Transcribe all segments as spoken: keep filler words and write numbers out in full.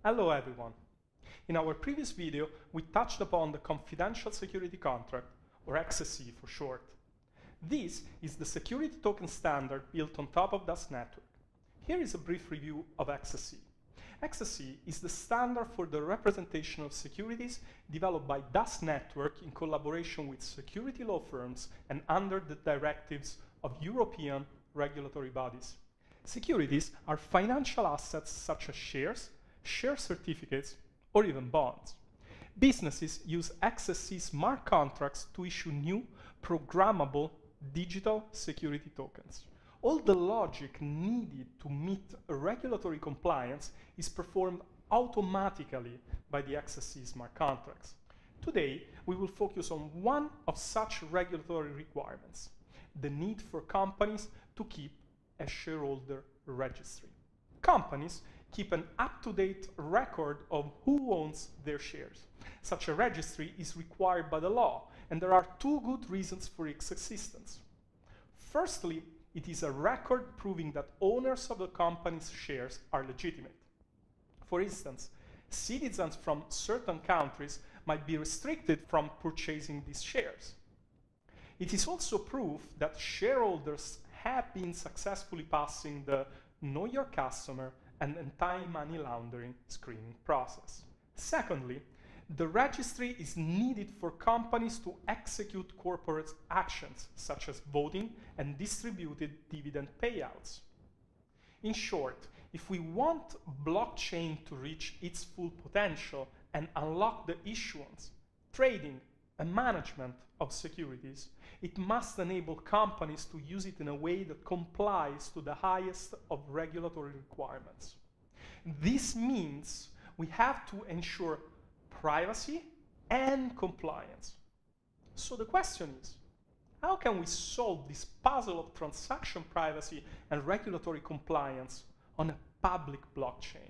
Hello everyone. In our previous video, we touched upon the Confidential Security Contract, or X S C for short. This is the security token standard built on top of Dust Network. Here is a brief review of X S C. X S C is the standard for the representation of securities developed by Dust Network in collaboration with security law firms and under the directives of European regulatory bodies. Securities are financial assets such as shares, share certificates, or even bonds. Businesses use X S C smart contracts to issue new, programmable digital security tokens. All the logic needed to meet regulatory compliance is performed automatically by the X S C smart contracts. Today, we will focus on one of such regulatory requirements: the need for companies to keep a shareholder registry. Companies keep an up-to-date record of who owns their shares. Such a registry is required by the law, and there are two good reasons for its existence. Firstly, it is a record proving that owners of the company's shares are legitimate. For instance, citizens from certain countries might be restricted from purchasing these shares. It is also proof that shareholders have been successfully passing the Know Your Customer and anti-money laundering screening process. Secondly, the registry is needed for companies to execute corporate actions, such as voting and distributed dividend payouts. In short, if we want blockchain to reach its full potential and unlock the issuance, trading, and management of securities, it must enable companies to use it in a way that complies to the highest of regulatory requirements. This means we have to ensure privacy and compliance. So the question is, how can we solve this puzzle of transaction privacy and regulatory compliance on a public blockchain?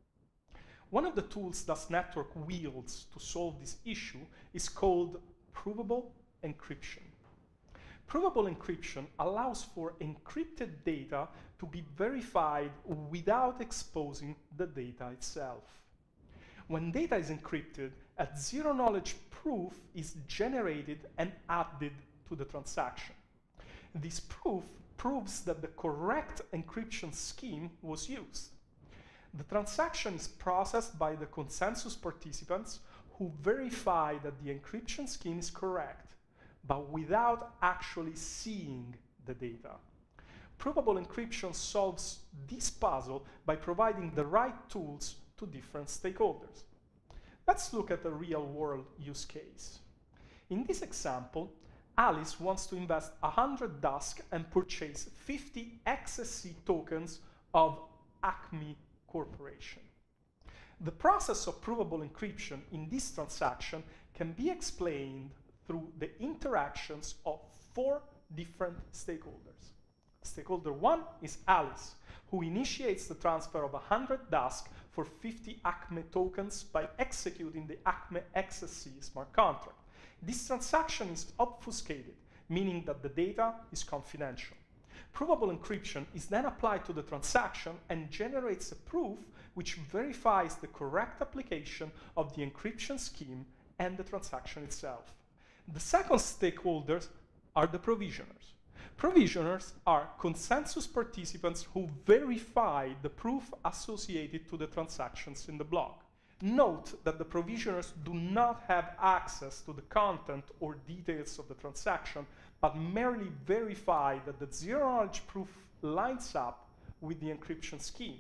One of the tools Dust Network wields to solve this issue is called provable encryption. Provable encryption allows for encrypted data to be verified without exposing the data itself. When data is encrypted, a zero-knowledge proof is generated and added to the transaction. This proof proves that the correct encryption scheme was used. The transaction is processed by the consensus participants who verify that the encryption scheme is correct, but without actually seeing the data. Provable encryption solves this puzzle by providing the right tools to different stakeholders. Let's look at a real-world use case. In this example, Alice wants to invest one hundred Dusk and purchase fifty X S C tokens of Acme Corporation. The process of provable encryption in this transaction can be explained through the interactions of four different stakeholders. Stakeholder one is Alice, who initiates the transfer of one hundred Dusk for fifty Acme tokens by executing the Acme X S C smart contract. This transaction is obfuscated, meaning that the data is confidential. Provable encryption is then applied to the transaction and generates a proof which verifies the correct application of the encryption scheme and the transaction itself. The second stakeholders are the provisioners. Provisioners are consensus participants who verify the proof associated to the transactions in the block. Note that the provisioners do not have access to the content or details of the transaction, but merely verify that the zero-knowledge proof lines up with the encryption scheme.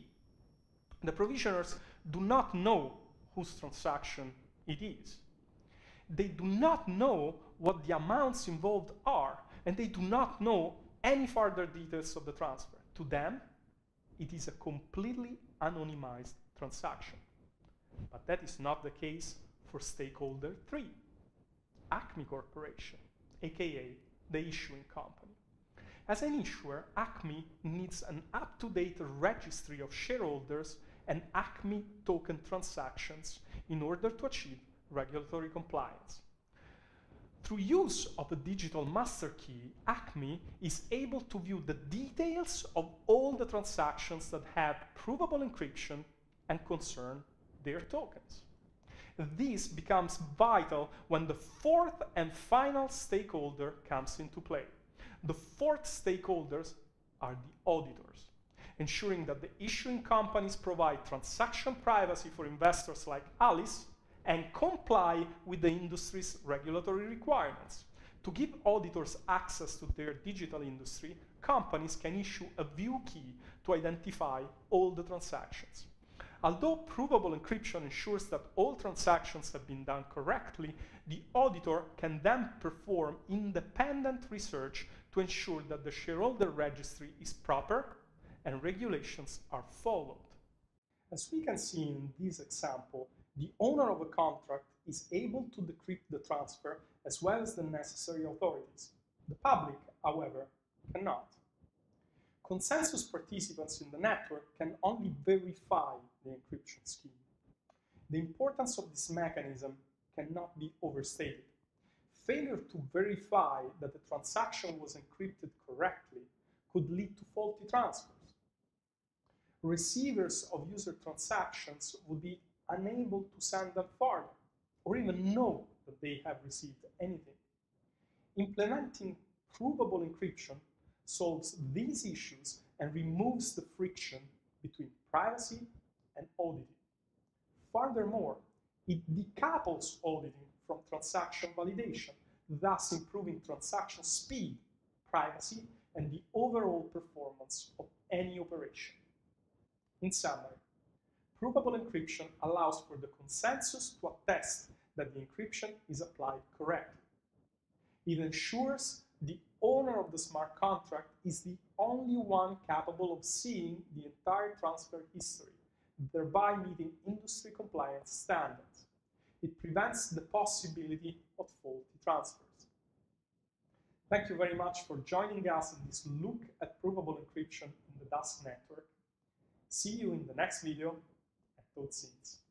The provisioners do not know whose transaction it is. They do not know what the amounts involved are, and they do not know any further details of the transfer. To them, it is a completely anonymized transaction. But that is not the case for stakeholder three, Acme Corporation, aka the issuing company. As an issuer, Acme needs an up-to-date registry of shareholders and Acme token transactions in order to achieve regulatory compliance. Through use of a digital master key, Acme is able to view the details of all the transactions that have provable encryption and concern their tokens. This becomes vital when the fourth and final stakeholder comes into play. The fourth stakeholders are the auditors, ensuring that the issuing companies provide transaction privacy for investors like Alice and comply with the industry's regulatory requirements. To give auditors access to their digital industry, companies can issue a view key to identify all the transactions. Although provable encryption ensures that all transactions have been done correctly, the auditor can then perform independent research to ensure that the shareholder registry is proper and regulations are followed. As we can see in this example, the owner of a contract is able to decrypt the transfer as well as the necessary authorities. The public, however, cannot. Consensus participants in the network can only verify the encryption scheme. The importance of this mechanism cannot be overstated. Failure to verify that the transaction was encrypted correctly could lead to faulty transfers. Receivers of user transactions would be unable to send them further, or even know that they have received anything. Implementing provable encryption solves these issues and removes the friction between privacy and auditing. Furthermore, it decouples auditing from transaction validation, thus improving transaction speed, privacy, and the overall performance of any operation. In summary, provable encryption allows for the consensus to attest that the encryption is applied correctly. It ensures the owner of the smart contract is the only one capable of seeing the entire transfer history, thereby meeting industry compliance standards. It prevents the possibility of faulty transfers. Thank you very much for joining us in this look at provable encryption in the Dusk network. See you in the next video, and tot ziens.